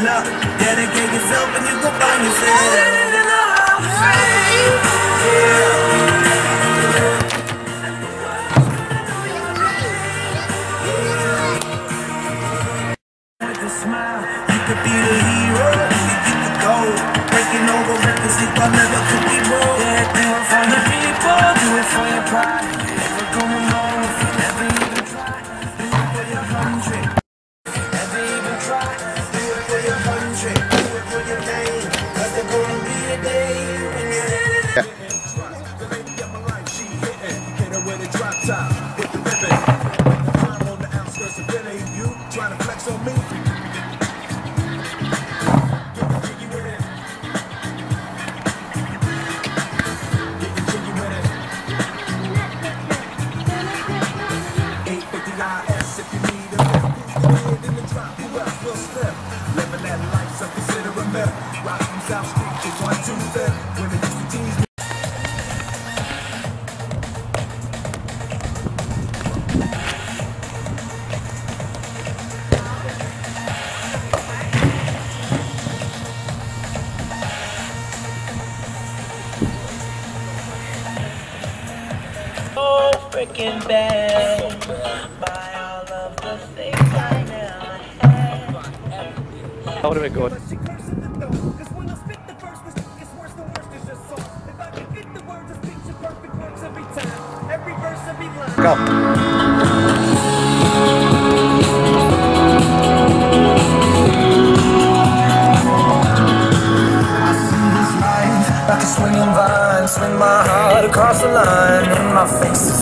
up. Dedicate yourself and you gon' find yourself. Sitting in the Hall of Fame. With a smile, you could be the hero. You get the gold. Breaking over records, if I never could be more. Yeah, do it for the people, do it for your pride. Never going wrong if you never even try. Do it for your country. Never even try. Do it for your country. Do it for your name. Cause there's gonna be a day when you're Yeah. The lady of my life, she hit her with a drop top, with the ribbon. I'm on the outskirts of Philly, you trying to flex on me? so freaking bad by all of the things I never had. That would have been good. Go. Like a swinging vine, swing my heart across the line in my face.